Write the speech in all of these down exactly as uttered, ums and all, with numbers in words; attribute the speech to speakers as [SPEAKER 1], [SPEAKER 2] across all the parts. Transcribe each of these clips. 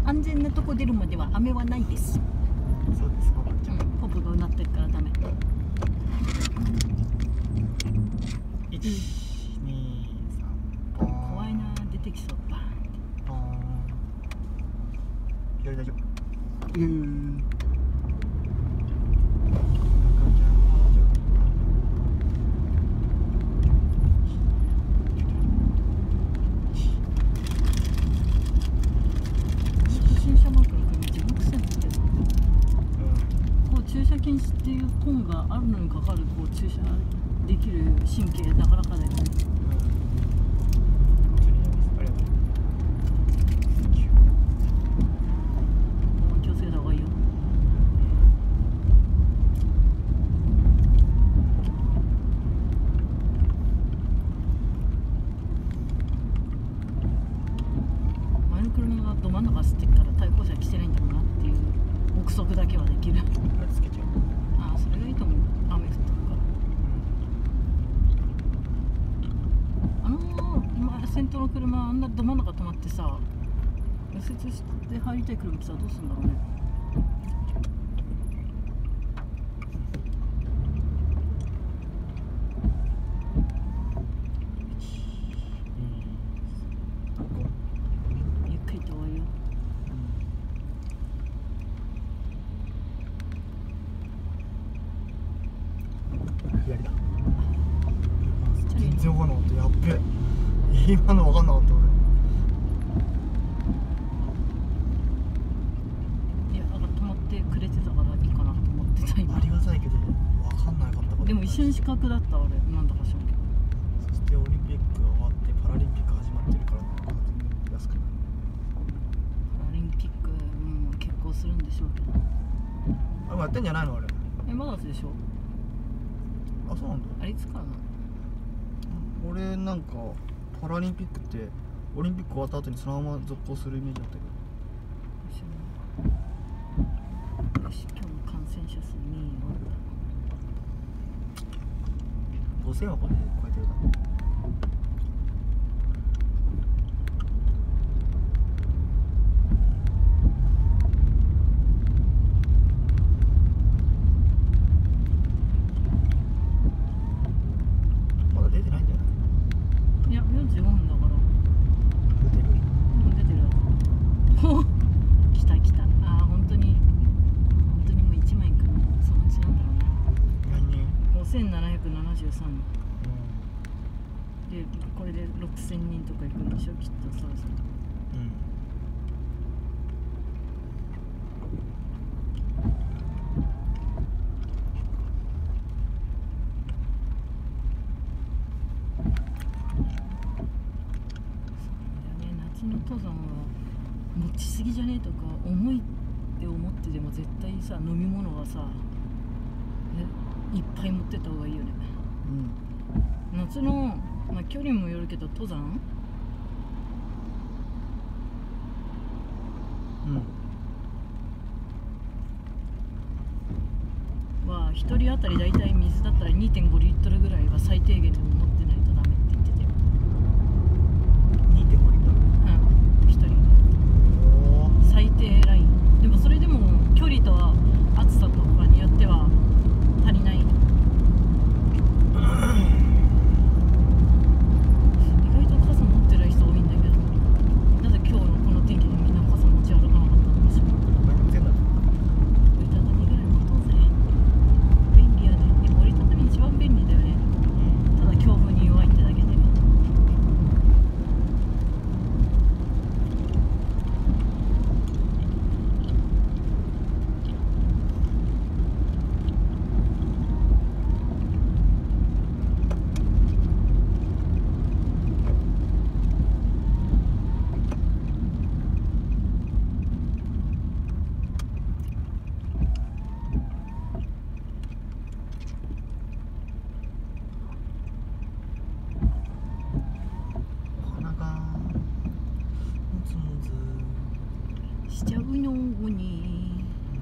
[SPEAKER 1] 安全なとこ出るまでは雨はないです。
[SPEAKER 2] そうですか、ちゃん。
[SPEAKER 1] ポップがうなってるからダメ。
[SPEAKER 2] いち、に、さん。
[SPEAKER 1] 怖いな、出てきそう。バーンって。
[SPEAKER 2] 左大丈夫。うーん。
[SPEAKER 1] 新車マークの組地獄線だけど、こう駐車禁止っていう本があるのにかかるこう駐車できる神経なかなかだよね。気をつけた方がいいよ。前の車がど真ん中走ってっから対向車来てないんだろうなっていう憶測だけはできる。
[SPEAKER 2] つけちゃう。
[SPEAKER 1] ああ、それがいいと思う。雨降ってるから。あのー、今先頭の車あんなど真ん中止まってさ、右折して入りたい車来たらどうするんだろうね。ゆっくりと終わるよ。
[SPEAKER 2] 左だ。全然分かんなかった。やっべえ。今の分かんなかった俺。
[SPEAKER 1] いや、だから止まってくれてたからいいかなと思ってた今。
[SPEAKER 2] ありがたいけど分かんなかったこと。
[SPEAKER 1] でも一瞬視覚だった俺、なんだかしらんけど。
[SPEAKER 2] そしてオリンピックが終わってパラリンピック始まってるから全然安くない。
[SPEAKER 1] パラリンピックも結構するんでしょうけど。
[SPEAKER 2] あれもやってんじゃないのあれ。
[SPEAKER 1] え、まだでしょ。
[SPEAKER 2] あ、そうなんだ。
[SPEAKER 1] あれいつからなの。
[SPEAKER 2] 俺なんかパラリンピックってオリンピック終わった後にそのまま続行するイメージだったけど。
[SPEAKER 1] よし、今日の感染者数にい
[SPEAKER 2] ごせんはこれで超えてるだろ。まだ出てないんじゃない？
[SPEAKER 1] いや、よんじゅうごふんだから。
[SPEAKER 2] 出てる。
[SPEAKER 1] うん、出てる。ほっ来た来た。ああ、本当に本当にもういちまいいくのそのうちなんだろうな。
[SPEAKER 2] 何人？
[SPEAKER 1] ごせんななひゃくななじゅうさんにん
[SPEAKER 2] うん。
[SPEAKER 1] で、これでろくせんにんとかいくんでしょきっと。そろそろ
[SPEAKER 2] うん。
[SPEAKER 1] 夏の登山は持ちすぎじゃねえとか重いって思ってでも絶対さ、飲み物はさえいっぱい持ってった方がいいよね。
[SPEAKER 2] うん。
[SPEAKER 1] 夏の、まあ、距離もよるけど登山
[SPEAKER 2] うん。
[SPEAKER 1] はひとり当たりだいたい水だったら にてんごリットルぐらいは最低限でも持ってないとダメって言ってたよ。
[SPEAKER 2] にてんごリットル。
[SPEAKER 1] うん、ひとり
[SPEAKER 2] おー。
[SPEAKER 1] 最低ライン。でもそれでも距離と暑さとかによっては足りない。意外と傘持ってる人多いんだけど、なぜ今日のこの天気でみんな傘持ち歩かなかったんでしょう。
[SPEAKER 2] 何全部だ。
[SPEAKER 1] 折りたたみぐらい持とうぜ。便利やね。でも折りたたみ一番便利だよね。ただ強風に弱いってだけで。
[SPEAKER 2] 鼻がムズムズ
[SPEAKER 1] しちゃうのに。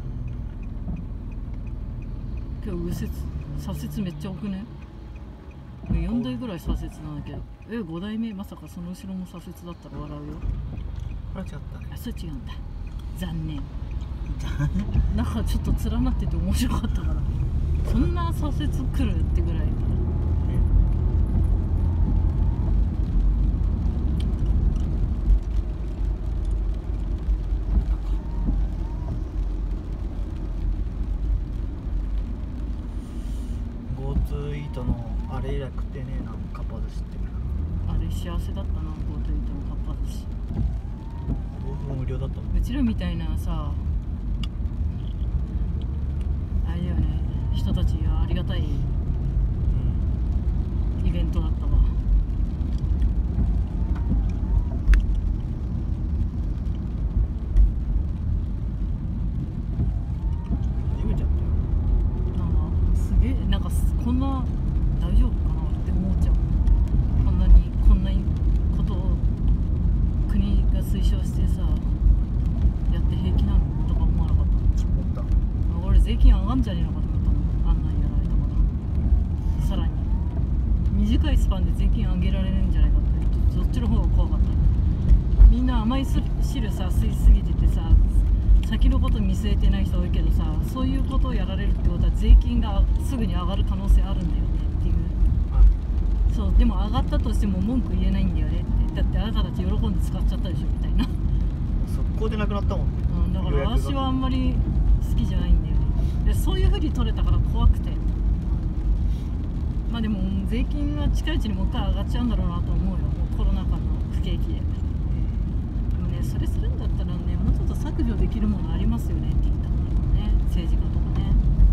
[SPEAKER 1] 今日右折左折めっちゃ多くね。よんだいぐらい左折なんだけど、えごだいめまさかその後ろも左折だったら笑うよ。
[SPEAKER 2] これ違ったね。
[SPEAKER 1] あ、それ違うんだ。 残念なんかちょっと連なってて面白かったから、そんな左折来るってぐらい。
[SPEAKER 2] GoTo イートのあれ以来食ってねえな、かっぱ寿司って。
[SPEAKER 1] あれ幸せだったな、GoTo イートのかっぱ寿司。
[SPEAKER 2] 豆腐も無料だったもん。
[SPEAKER 1] うちらみたいなさ、あれだよね、人たちはありがたいイベントだったわ。
[SPEAKER 2] 初めてやったよ。
[SPEAKER 1] なんかすげえ、なんかこんな大丈夫かなって思っちゃう。こんなにこんなことを国が推奨してさ、やって平気なのとか思わなかった。
[SPEAKER 2] 思った。
[SPEAKER 1] 俺税金上がんじゃねえのかと思ったもん、あんなんやられたから。さらに短いスパンで税金上げられるんじゃないかって、そっちの方が怖かった。みんな甘い汁さ吸いすぎててさ、先のこと見据えてない人多いけどさ、そういうことをやられるってことは税金がすぐに上がる可能性あるんだよねっていう。そう、でも上がったとしても文句言えないんだよねって。だってあなたたち喜んで使っちゃったでしょみたいな。
[SPEAKER 2] 速攻でなくなったもんね。
[SPEAKER 1] うん、だから私はあんまり好きじゃないんだよね。でそういうふうに取れたから怖くて。まあでも税金は近いうちにもう一回上がっちゃうんだろうなと思うよ、もうコロナ禍の不景気で。でもね、それするんだったらね、もうちょっと削除できるものありますよねって言ったんだろうね、政治家とかね。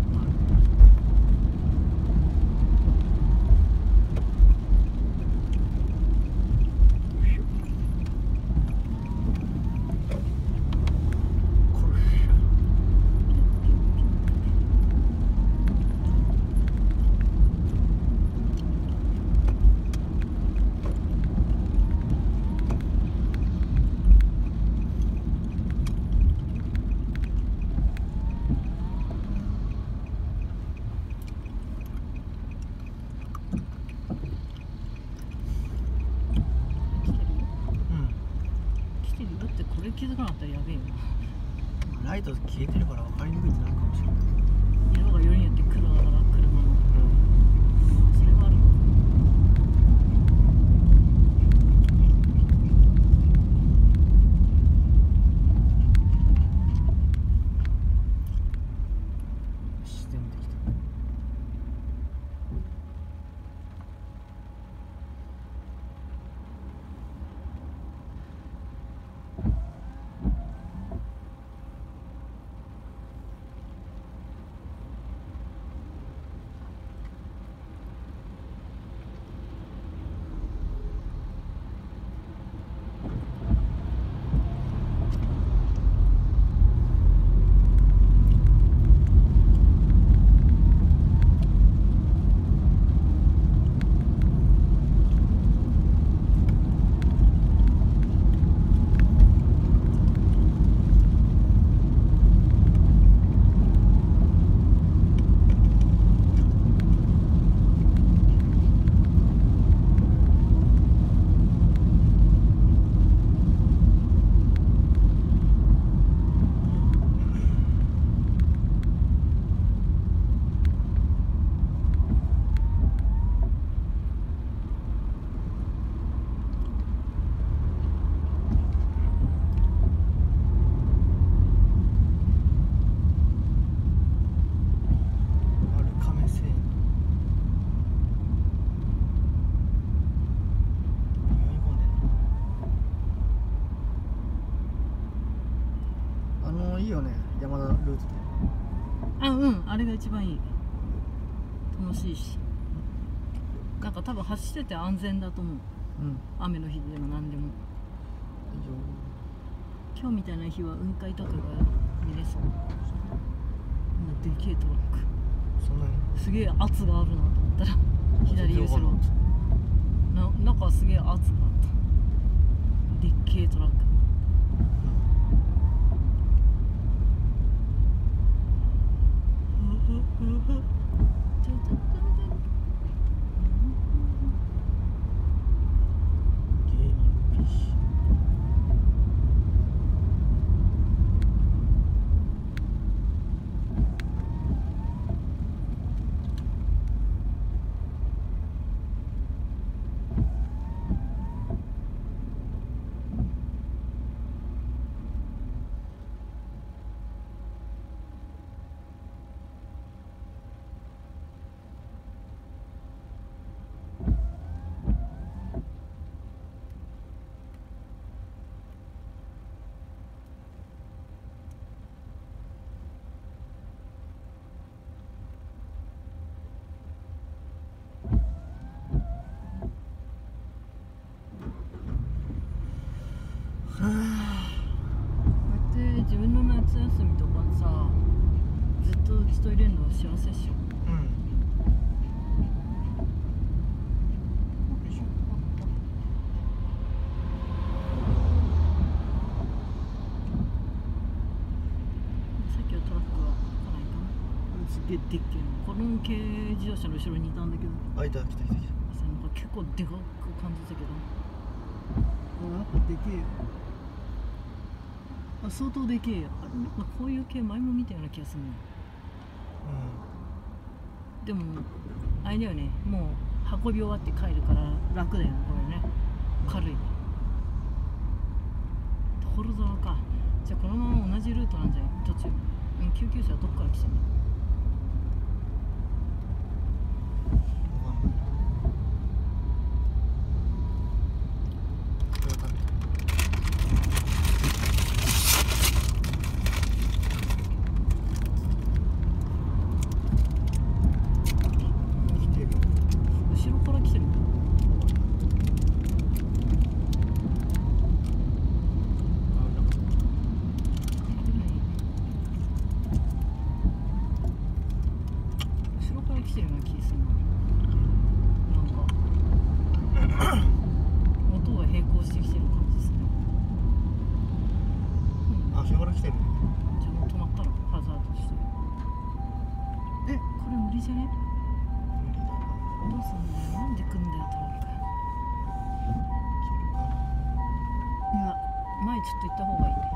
[SPEAKER 1] これ気づかなかったらやべえよな。
[SPEAKER 2] ライト消えてるから分かりにくいってなるかもしれない。
[SPEAKER 1] 色がよりによって黒だから車の、それはある。
[SPEAKER 2] 自然できた。いいよね、山田ルートで。
[SPEAKER 1] あ、うん、あれが一番いい。楽しいし、なんか多分走ってて安全だと思う、うん、雨の日でも何でも。今日みたいな日は雲海とかが見れそう。でけえトラック、
[SPEAKER 2] そんなに
[SPEAKER 1] すげえ圧があるなと思ったら左後ろな、中はすげえ圧があった。でっけえトラック。 こうやって自分の夏休みとかさずっとうちと入れるの幸せっしょ。
[SPEAKER 2] うん
[SPEAKER 1] でっけえのこの軽自動車の後ろにいたんだけど、
[SPEAKER 2] あ、いた、来た来た来た。
[SPEAKER 1] なんか結構でかく感じたけど、やっぱでけえよ。あ、相当でけえよ。あれなんかこういう系前も見たような気がするね。
[SPEAKER 2] う
[SPEAKER 1] でもあれだよね、もう運び終わって帰るから楽だよねこれね。軽い。所沢か。じゃあこのまま同じルートなんじゃない途中。うん、救急車はどっから来てんの。来てるような気がするな。なんか音が並行してきてる感じですね。
[SPEAKER 2] ん、あ、後ろから来てる。
[SPEAKER 1] じゃあもう止まったのハザードして。え、これ無理じゃね。
[SPEAKER 2] 無理だな。
[SPEAKER 1] どうすんだよ。なんで来んだよトラック。いや、前ちょっと行った方がいいね。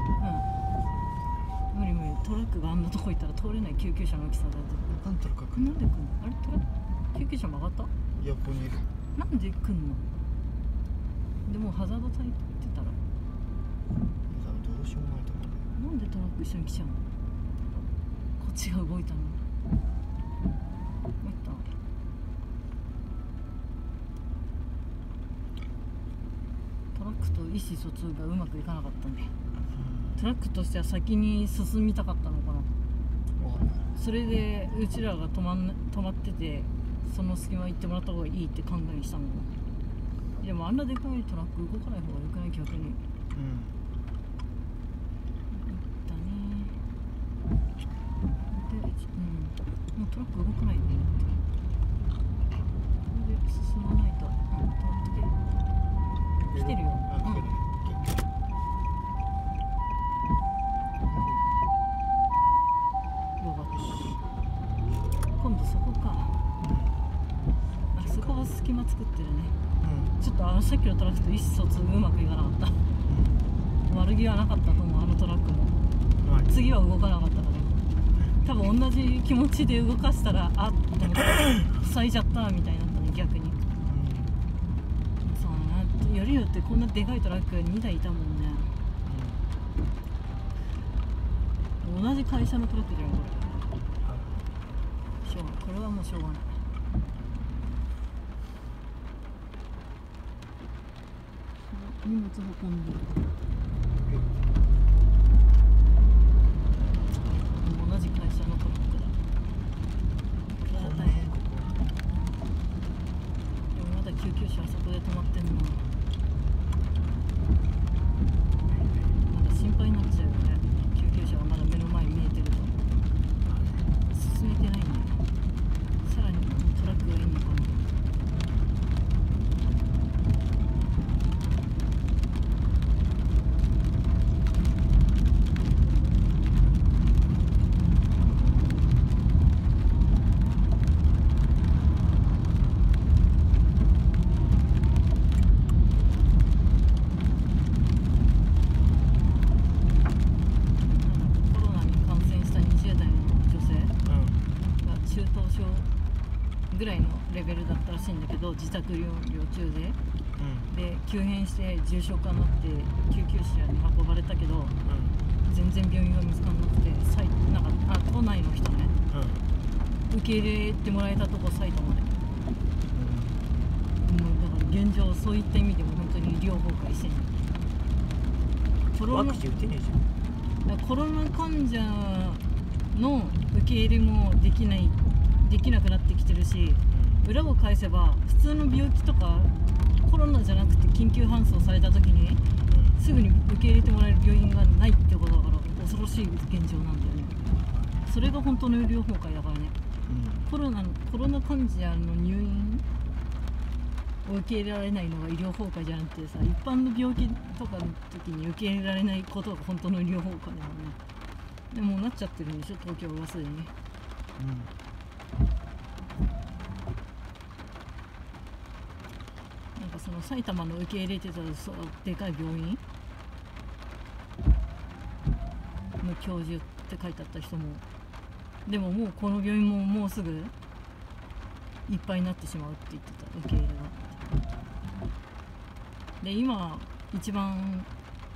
[SPEAKER 1] うん、無理無理。トラックがあんなとこ行ったら通れない救急車の大きさだよ。
[SPEAKER 2] なんとか来
[SPEAKER 1] なんで来んの。あれトラック救急車曲がった。
[SPEAKER 2] いや、ここにいる。
[SPEAKER 1] なんで来んの。でもハザード焚いてたら
[SPEAKER 2] どうしようもないと思う。
[SPEAKER 1] なんでトラック一緒に来ちゃうの。こっちが動いたの。参った。トラックと意思疎通がうまくいかなかったんで、トラックとしては先に進みたかったのかな。それでうちらが止まん止まってて、その隙間行ってもらった方がいいって考えにしたの。でもあんなでかいトラック動かない方がよくない。逆に。うん。だね。で、うん、もうトラック動かないでって。これで進まないと。うん、止まってて。来てるよ。
[SPEAKER 2] あ、来てる。
[SPEAKER 1] よかった。今度そこか。あそこは隙間作ってるね。うん、ちょっとあのさっきのトラックと意思疎通うまくいかなかった。うん、悪気はなかったと思う。あのトラックも、はい、次は動かなかったからね。多分同じ気持ちで動かしたらあっと思って塞いじゃったみたいになったね逆に。うん、そうな。よりによってこんなでかいトラックにだいいたもんね。うん、同じ会社のトラックじゃんこれ。しょうがない。これはもうしょうがない。荷物運んでる。同じ会社のトラックだ。これは大変。でもまだ救急車あそこで止まってんの。なんか心配になっちゃうよね。救急車がまだ目の前に見えてると進めてないんだよ。さらにトラックがいいのかな。ぐらいのレベルだったらしいんだけど、自宅療養中で、うん、で急変して重症化になって救急車に運ばれたけど、うん、全然病院が見つからなくて、なんかあ都内の人ね、うん、受け入れてもらえたとこ埼玉で、うん、もうだから現状そういった意味でも本当に医療崩壊してる。コロナ、ワクチン打てねえじゃん。コロナ患者の受け入れもできないできなくなってきてるし、裏を返せば普通の病気とかコロナじゃなくて緊急搬送された時にすぐに受け入れてもらえる病院がないってことだから恐ろしい現状なんだよね。それが本当の医療崩壊だからね。コロナのコロナ患者の入院を受け入れられないのが医療崩壊じゃなくてさ、一般の病気とかの時に受け入れられないことが本当の医療崩壊だもんね。でもなっちゃってるんでしょ、東京はすでに。うん、なんかその埼玉の受け入れてたそうでかい病院の教授って書いてあった人も、でももうこの病院ももうすぐいっぱいになってしまうって言ってた、受け入れが。で今一番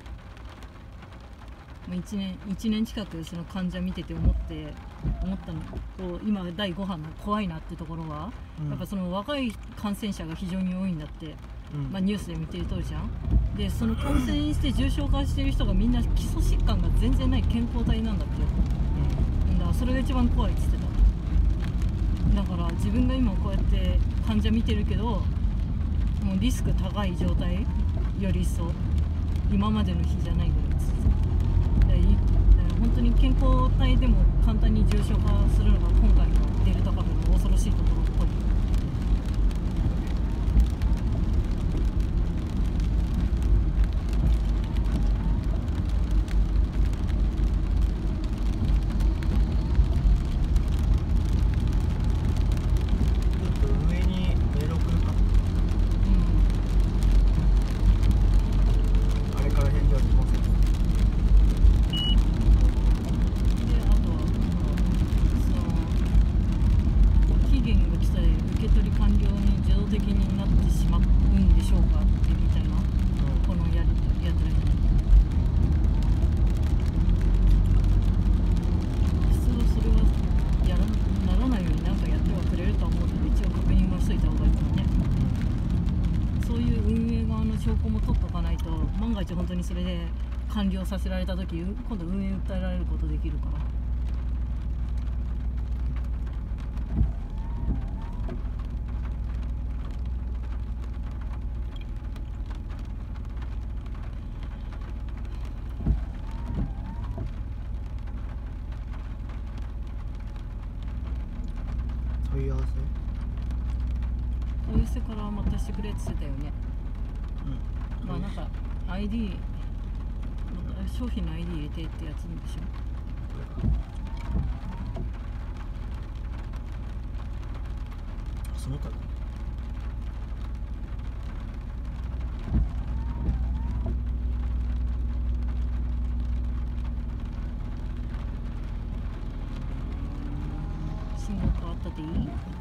[SPEAKER 1] いちねんいちねん近くその患者見てて思って思ったのこう今だいご波の怖いなってところは、うん、やっぱその若い感染者が非常に多いんだって、うん、まあ、ニュースで見てる通りじゃん。でその感染して重症化してる人がみんな基礎疾患が全然ない健康体なんだって、うん、だからそれが一番怖いって言ってた。だから自分が今こうやって患者見てるけどもうリスク高い状態より一層今までの日じゃないぐらいです。本当に健康体でも簡単に重症化するのが今回のデルタ株の恐ろしいところっぽい。
[SPEAKER 2] 上にメール送るか。うん。あれから返事は来ません。受け取り完了に自動的になってしまうんでしょうかってみたいな、うん、このやりやつらに普通はそれはやらならないように何かやってはくれるとは思うけど一応確認はしといた方がいいかもね、うん、そういう運営側の証拠も取っとかないと万が一本当にそれで完了させられた時今度運営訴えられることできるから。 問い合わせ
[SPEAKER 1] 問い合わせからまたしてくれって言ってたよね。うん、まあなんか アイディー 商品の アイディー 入れてってやつでしょ。
[SPEAKER 2] その他
[SPEAKER 1] 信号変わったでいい？